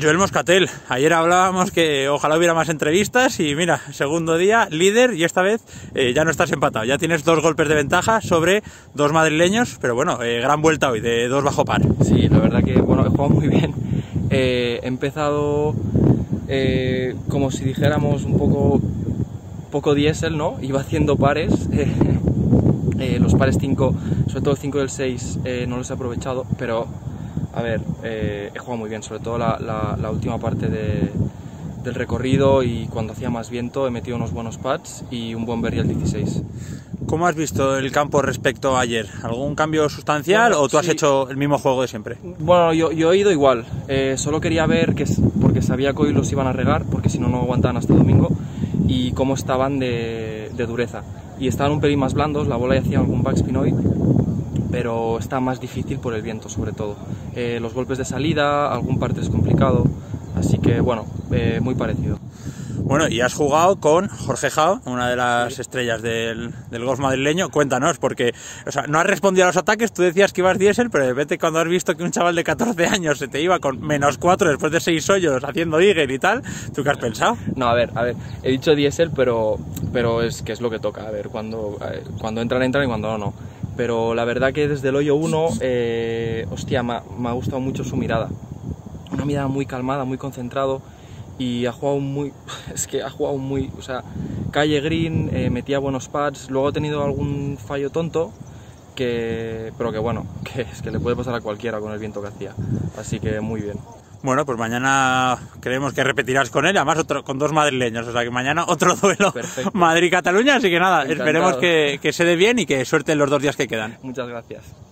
Joel Moscatel, ayer hablábamos que ojalá hubiera más entrevistas y mira, segundo día, líder, y esta vez ya no estás empatado, ya tienes 2 golpes de ventaja sobre 2 madrileños, pero bueno, gran vuelta hoy de 2 bajo par. Sí, la verdad que bueno, he jugado muy bien. He empezado como si dijéramos un poco diésel, ¿no? Iba haciendo pares, los pares 5, sobre todo el 5 y el 6 no los he aprovechado, pero a ver, he jugado muy bien, sobre todo la última parte del recorrido, y cuando hacía más viento he metido unos buenos pads y un buen berry al 16. ¿Cómo has visto el campo respecto a ayer? ¿Algún cambio sustancial o tú has hecho el mismo juego de siempre? Bueno, yo he ido igual, solo quería ver, porque sabía que hoy los iban a regar, porque si no, no aguantaban hasta domingo, y cómo estaban de dureza. Y estaban un pelín más blandos, la bola ya hacía algún backspin hoy, pero está más difícil por el viento sobre todo. Los golpes de salida, algún par 3 complicado, así que bueno, muy parecido. Bueno, y has jugado con Jorge Jao, una de las estrellas del golf madrileño. Cuéntanos, porque o sea, no has respondido a los ataques, tú decías que ibas diésel, pero de repente cuando has visto que un chaval de 14 años se te iba con -4 después de 6 hoyos haciendo eagle y tal, ¿tú qué has pensado? No, a ver, he dicho diésel, pero es que es lo que toca, a ver, cuando entran y cuando no. Pero la verdad que desde el hoyo 1, hostia, me ha gustado mucho su mirada. Una mirada muy calmada, muy concentrado, y ha jugado muy, o sea, calle green, metía buenos pads, luego ha tenido algún fallo tonto, pero que bueno, que es que le puede pasar a cualquiera con el viento que hacía, así que muy bien. Bueno, pues mañana creemos que repetirás con él, además con 2 madrileños, o sea que mañana otro duelo Madrid-Cataluña, así que nada, esperemos que se dé bien y que suerte en los 2 días que quedan. Muchas gracias.